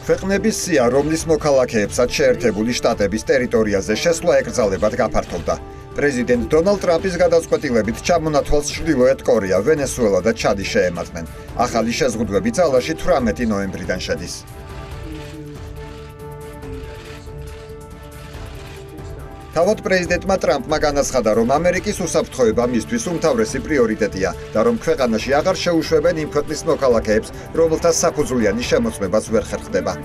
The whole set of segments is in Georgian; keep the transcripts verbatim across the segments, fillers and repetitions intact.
ქვეყნების სია, რომლის მოქალაქეებსაც შეერთებული შტატების ტერიტორიაზე შესვლა ეკრძალებათ გაფართოვდა. პრეზიდენტ დონალდ ტრამპის გადაწყვეტილებით ჩამონათვალს ჩრდილოეთ კორეა, ვენესუელა და ჩადი შეემატნენ. ახალი შეზღუდვები ძალაში თვრამეტი ნოემბრიდან შედის. თავად პრეზიდენტმა ტრამპმა განაცხადა, რომ ამერიკის უსაფრთხოება მისთვის უმთავრესი პრიორიტეტია და რომ ქვეყანაში აღარ შეუშვებენ იმ ქვეყნის მოქალაქეებს, რომელთა საფუძვლიანი შემოწმებაც ვერ ხერხდება.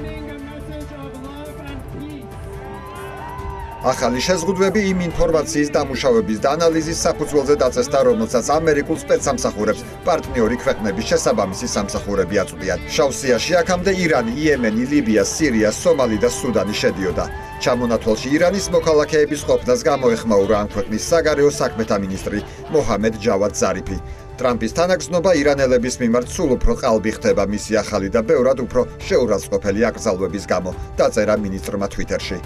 ახალი შეზღუდვები იმ ინფორმაციის დამუშავების და ანალიზის საფუძველზე დაწესდა, რომელსაც ამერიკულ სპეცსამსახურებს პარტნიორი ქვეყნების შესაბამისი სამსახურები აწვდიან. შავ სიაში აქამდე ირანი, იემენი, ლიბია, სირია, სომალი და სუდანი შედიოდა. ჩამონათვალში ირანის მოქალაქეების ყოფნას გამოეხმაურა ამ ქვეყნის საგარეო საქმეთა მინისტრი მოჰამედ ჯავად ზარიფი. ტრამპის თანაგზნობა ირანელების მიმართ სულ უფრო ყალბი ხდება მისი ახალი და ბევრად უფრო შეურაცხყოფელი აკრძალვების გამო, დაწერა მინისტრმა თვიტერში.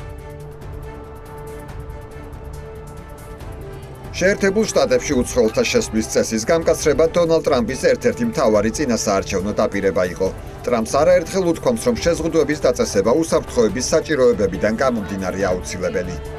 შეერთებულ შტატებში უცხოელთა შესვლის წესის გამკაცრება დონალდ ტრამპის ერთ-ერთი მთავარი წინასაარჩევნო დაპირება იყო. ტრამპს არაერთხელ უთქვამს, რომ შეზღუდვების დაწესება უსაფრთხოების საჭიროებებიდან გამომდინარე აუცილებელი.